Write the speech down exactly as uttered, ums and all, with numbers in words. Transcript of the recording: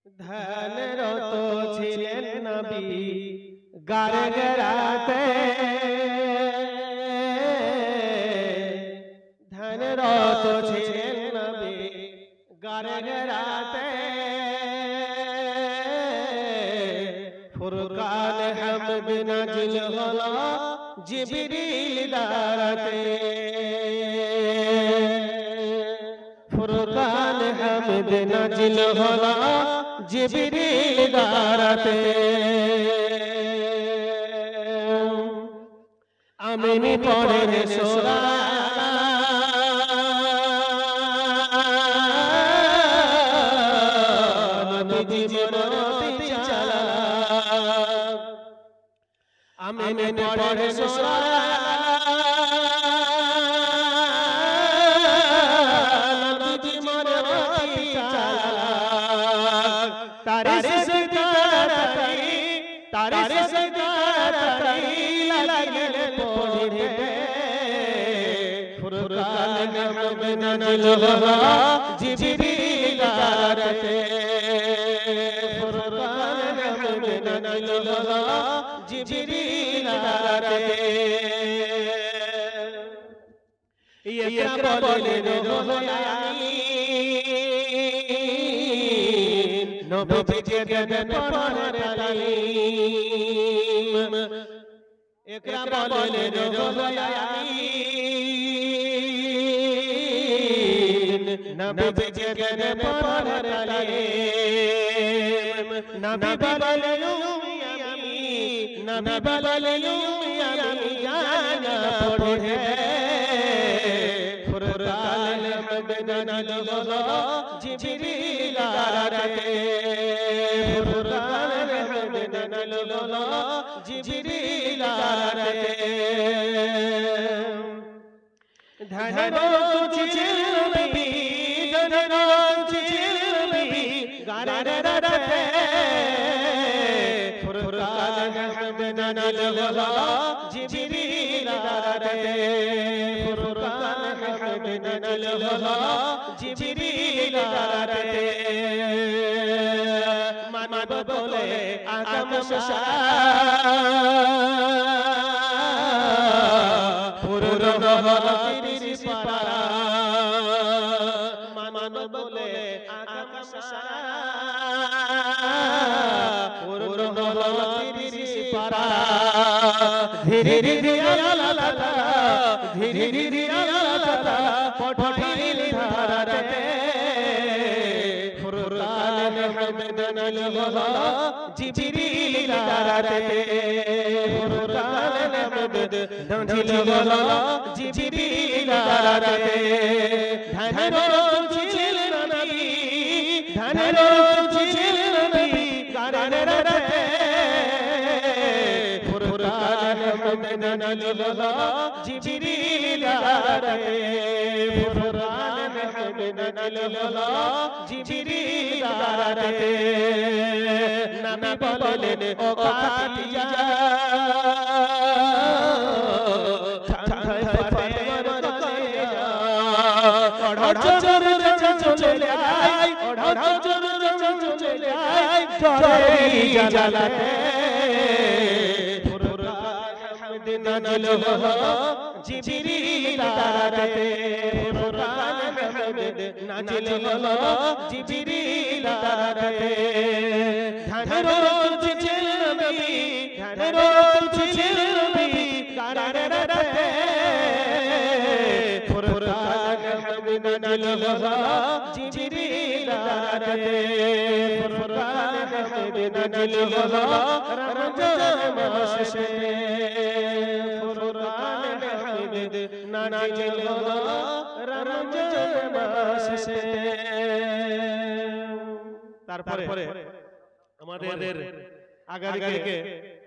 ধ্যানরত ছিলেন নবী গারে গেরাতে, ধ্যানরত ছিলেন নবী গারে গেরাতে, ফুরকান হামদ নাজিল হলো জিবরিল দারাতে, ফুরকান হামদ নাজিল হলো জিবরিল দারাতে। আমিন পড়ে সূরা নবী জীবনতি চালা, আমিন পড়ে সূরা নবী জীবনতি চালা, তারে সিতারাই তারে সিতারাই লাগিলে পড়িতে, ফুরকান হামদ নাজিল হলো জিবরিল দারাতে, ফুরকান হামদ নাজিল হলো জিবরিল দারাতে। ইকরা বলেন রোহে আমিন, নবীজি দেন পড়ার তালিম। ইকরা বলেন রোহে আমিন, নবীজি দেন পড়ার তালিম। নবী বলেন আমি, নবী বলেন আমি জানা পড়ে, ফুরকান হামদ নাজিল হলো জিবরিল দারাতে, ফুরকান হামদ নাজিল হলো জিবরিল দারাতে। ধ্যানরত ছিলেন নবী, ধ্যানরত ছিলেন নবী গারে গেরাতে, ফুরকান হামদ নাজিল হলো জিবরিল দারাতে, ফুরকান হামদ নাজিল হলো জিবরিল দারাতে। মানব বলে আকাম পূর্ণ হলো তিরিশ পারা, মানব বলে আকাম পূর্ণ হলো তিরিশ পারা। ধীরে ধীরে আল্লাহ ধীরে ধীরে আল্লাহ পঠাইল ধারাতে, ফুরকান হামদ নাজিল হলো জিবরিল দারাতে, ফুরকান হামদ নাজিল হলো জিবরিল দারাতে। ধ্যানরত ছিলেন নবী, ধ্যানরত ছিলেন নবী গারে গেরাতে, ফুরকান হামদ নাজিল হলো জিবরিল দারাতে, ফুরকান হামদ নাজিল হলো জিবরিল দারাতে। নবী বলেন ও খাদিজা ঠায় ফাতেমার কলেজা, ওড়া চলে চলে আই, ওড়া চলে চলে আই চলে জালাতে, ফুরকান হামদ নাজিল হলো জিবরিল দারাতে, ফুরকান হামদ নাজিল হলো জিবরিল দারাতে। ধ্যানরত ছিলেন নবী, ধ্যানরত ছিলেন নবী গারে গেরাতে, ফুরকান হামদ নাজিল হলো জিবরিল দারাতে, ফুরকান হামদ নাজিল হলো রমজান মাসে, ফুরকান হামদ নাজিল হলো রমজান মাসে। তারপরে আমাদের আগামীকে